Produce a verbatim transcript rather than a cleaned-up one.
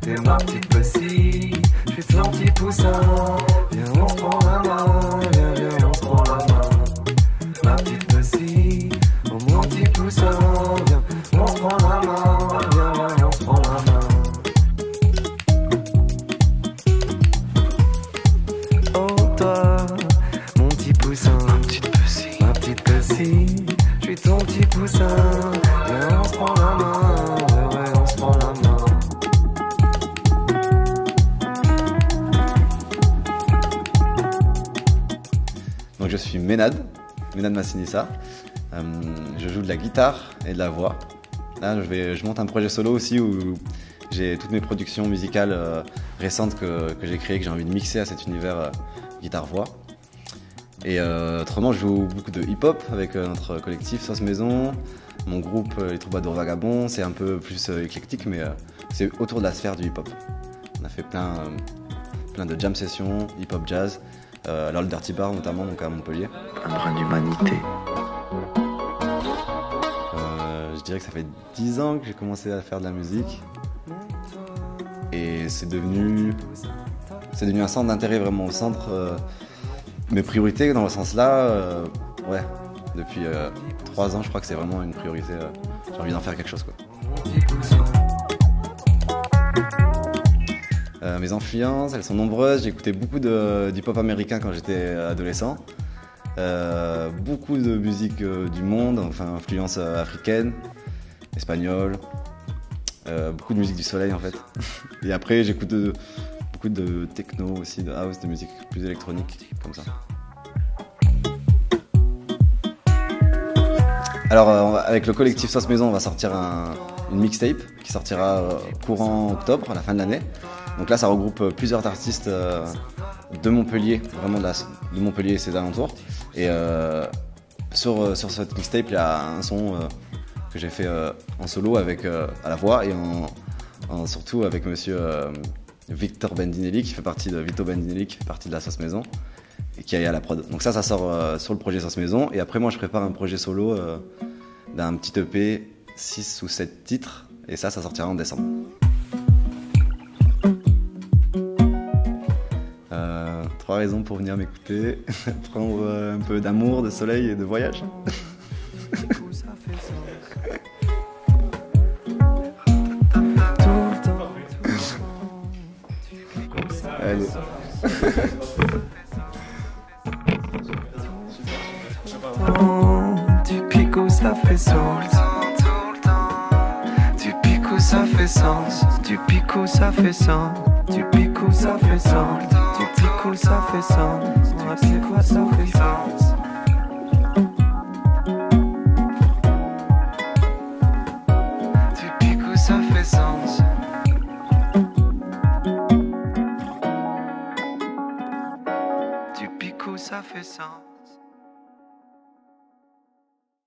t'es ma petite Pussy, je suis ton petit poussin. Viens, on se prend la main, viens, viens, on se prend la main. Ma petite Pussy, oh mon petit poussin. Viens, on se prend la main, viens, viens, on se prend la main. Oh toi, mon petit poussin, ma petite Pussy, ma petite Pussy, je suis ton petit poussin. Viens, on se prend la main, ouais, ouais, on se prend la main. Donc je suis Ménad, Ménad Massinissa. Euh, je joue de la guitare et de la voix. Là, je, vais, je monte un projet solo aussi où j'ai toutes mes productions musicales euh, récentes que, que j'ai créées, que j'ai envie de mixer à cet univers euh, guitare-voix. Et euh, autrement, je joue beaucoup de hip-hop avec euh, notre collectif Sauce Maison. Mon groupe, euh, les Troubadours Vagabonds, c'est un peu plus euh, éclectique, mais euh, c'est autour de la sphère du hip-hop. On a fait plein, euh, plein de jam sessions, hip-hop jazz. Euh, alors le Dirty Bar notamment, donc à Montpellier. Un brin d'humanité. Euh, je dirais que ça fait dix ans que j'ai commencé à faire de la musique. Et c'est devenu, c'est devenu un centre d'intérêt, vraiment au centre. Euh, mes priorités dans le sens là, euh, ouais, depuis euh, trois ans je crois que c'est vraiment une priorité. Euh, j'ai envie d'en faire quelque chose, quoi. Euh, mes influences, elles sont nombreuses. J'ai écouté beaucoup de, d'hip-hop américain quand j'étais adolescent. Euh, beaucoup de musique euh, du monde, enfin influence euh, africaine, espagnole, euh, beaucoup de musique du soleil en fait. Et après j'écoute de, beaucoup de techno aussi, de house, de musique plus électronique, comme ça. Alors euh, avec le collectif Sauce Maison, on va sortir un, une mixtape qui sortira euh, courant octobre, à la fin de l'année. Donc là, ça regroupe plusieurs artistes euh, de Montpellier, vraiment de, la, de Montpellier et ses alentours. Et euh, sur, sur cette mixtape, il y a un son euh, que j'ai fait euh, en solo avec euh, à la voix et en, en, surtout avec monsieur euh, Victor Bendinelli qui fait partie de Vito Bendinelli qui fait partie de la Sauce Maison et qui est à la prod. Donc ça, ça sort euh, sur le projet Sauce Maison. Et après, moi, je prépare un projet solo euh, d'un petit E P, six ou sept titres. Et ça, ça sortira en décembre. Trois raisons pour venir m'écouter, prendre un peu d'amour, de soleil et de voyage. Allez. Du pico ça fait sens. Du pico ça fait sens. Du pico ça fait sens. Du pico ça fait sens. Du pico ça fait sens. Du pico ça fait sens. Du pico ça fait sens. Du pico ça fait sens.